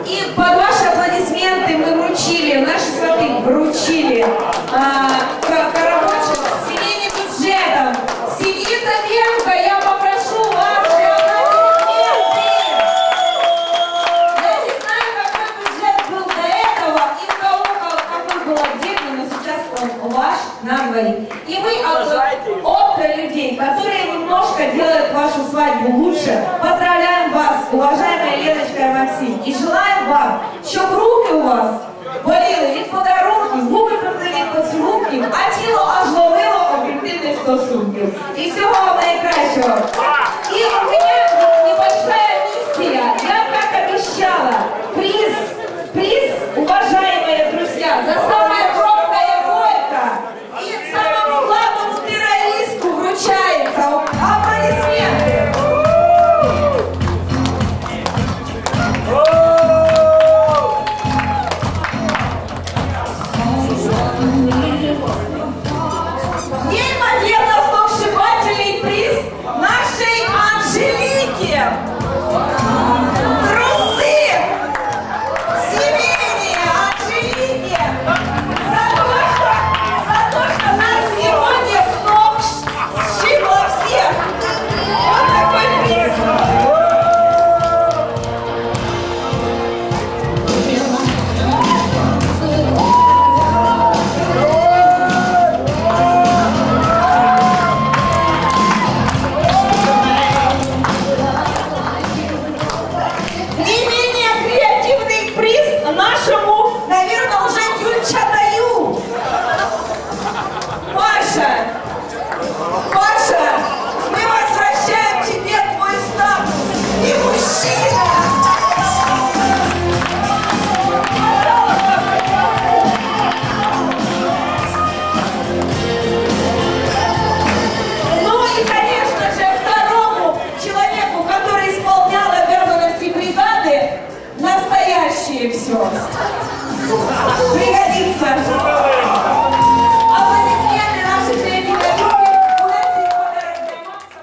И под ваши аплодисменты мы вручили, наши сваты вручили коробочек с семейным бюджетом. Семьи Цапенко, я попрошу ваши аплодисменты. Я не знаю, какой бюджет был до этого и у кого какой был отдельный, но сейчас он ваш на двоих. И мы от людей, которые немножко делают вашу свадьбу лучше, поздравляем вас, уважаемая Леночка и Максим, и желаем вам, щоб руки у вас боліли від подарунків, губи пекли від поцілунків, а тіло аж ловило об'єктивних стосунків. І всього вам найкращого. И у меня небольшая миссия. Я, как обещала, приз, уважаемые друзья, за самое громкое горько и самому главному террористу вручается. Аплодисменты. Неимоверно сногсшибательный приз нашей Анжелике. Трусы семейные Анжелике. За то, что нас сегодня сногсшибло всех. Вот такой приз. Не менее креативный приз нашему, наверное, уже Юльчатаю. Паша, мы возвращаем тебе твой статус и мужчина. Ну и, конечно же, второму человеку, который исполнял обязанности бригады, настоящее все. Пригодится. Аплодисменты нашей креативной группе. У нас есть подарок для Макса.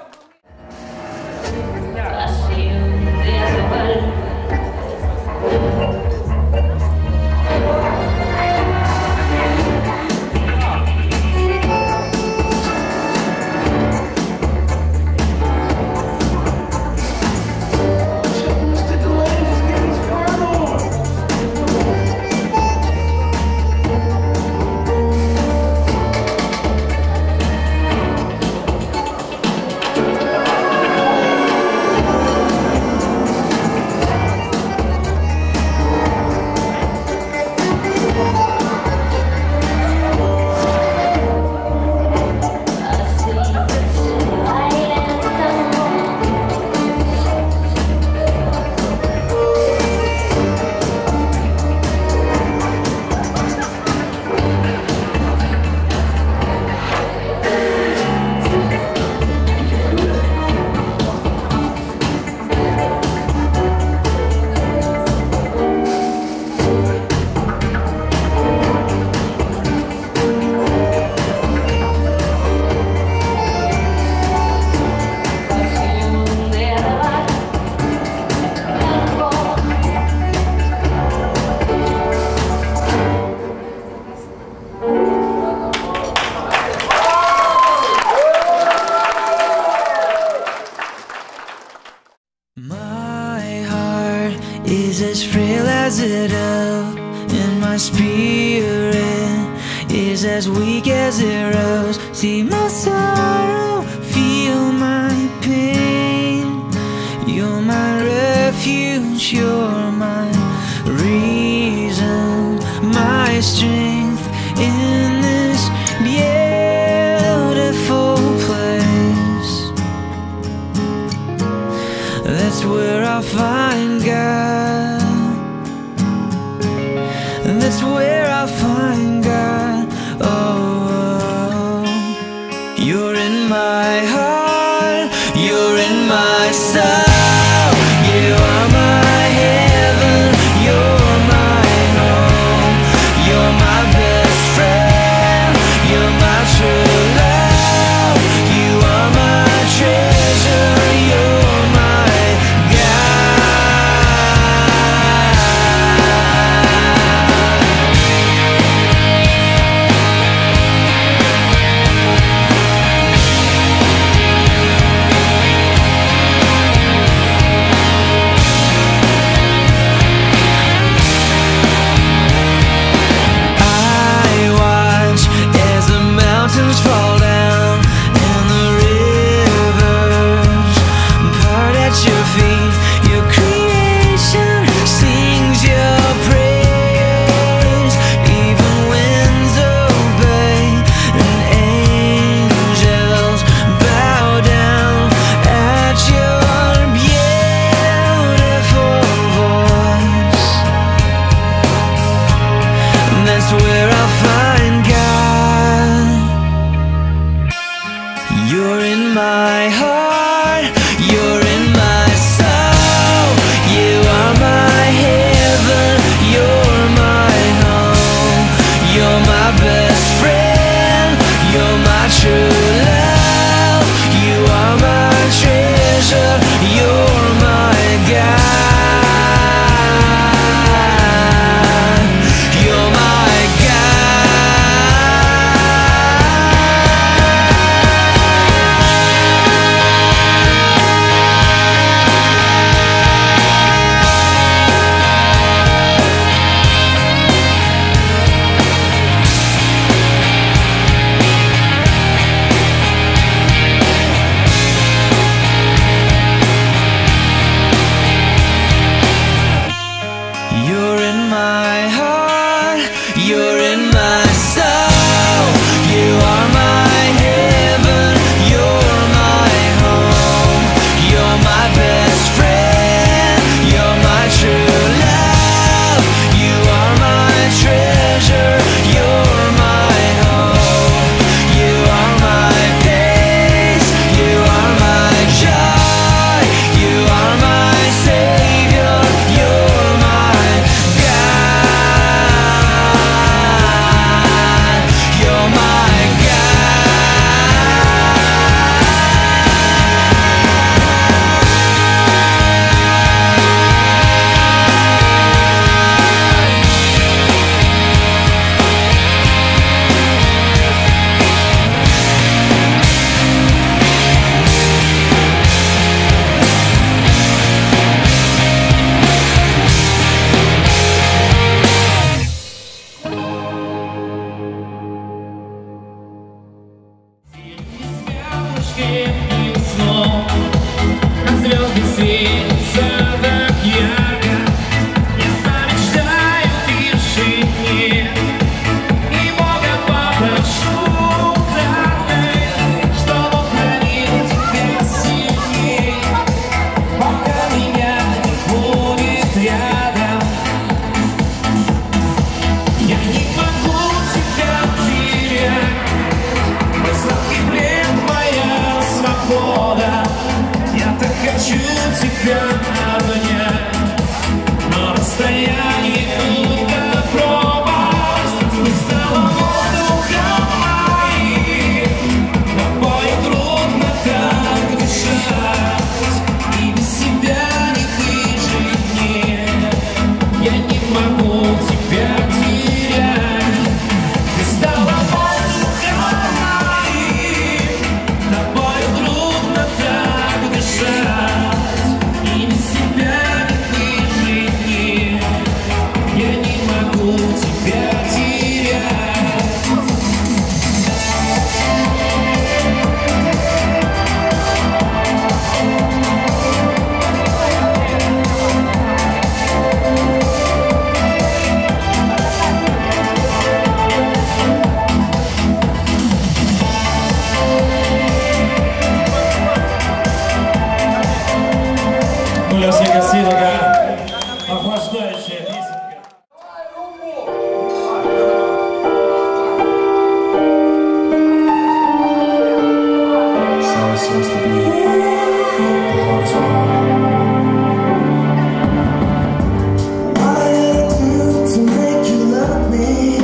My heart is as frail as a dove, and my spirit is as weak as a rose. See my sorrow, feel my pain. You're my refuge, you're my reason, my strength in this beautiful place. That's where I'll find God. That's where I'll find God. Oh, you're in my heart, you're in my soul. You are my heaven, you're my home. You're my best friend, you're my true love. You are my treasure, you're my God. тебя обнять, но расстояние будто пропасть. Ты стала воздухом моим, тобой трудно так дышать, и без тебя не выжить мне. Я не могу тебя терять. Ты стала воздухом моим, тобой трудно так дышать, и без тебя не выжить мне. Я не могу тебя терять. Для всех гостей такая охлаждающая песенка. Sorry seems to be the hardest one. What I do to make you love me?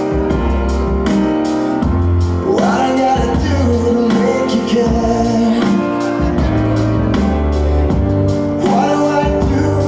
What I gotta do to make you care? What do I do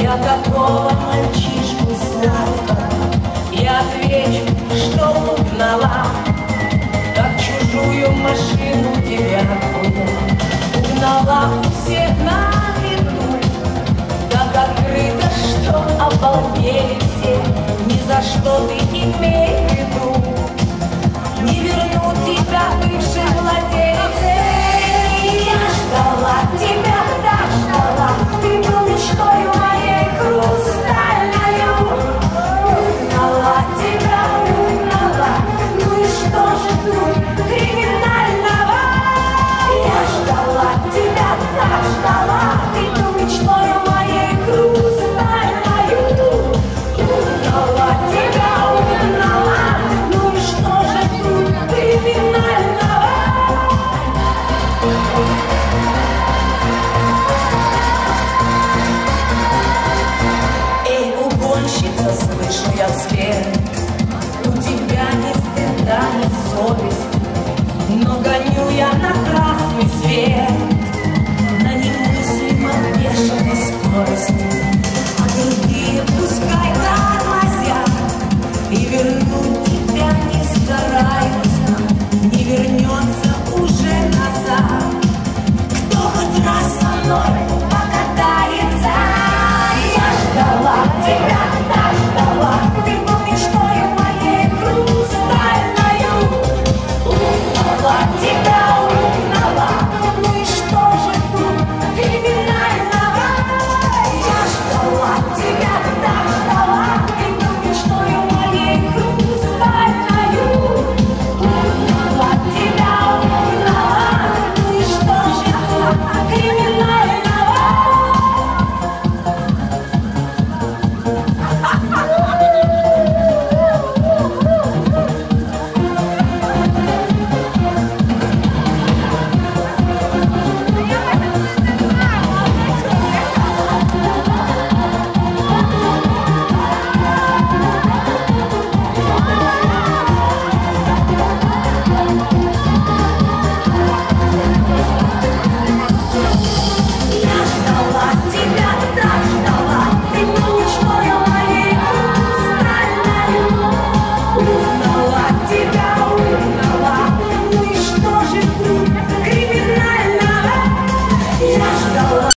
для такого мальчишку сладко. Я отвечу, что угнала, как чужую машину девятую. Угнала у всех на виду, так открыто, что обалдели все. Ни за что ты имей в виду, не верну тебя, бывший владелец. Я ждала тебя.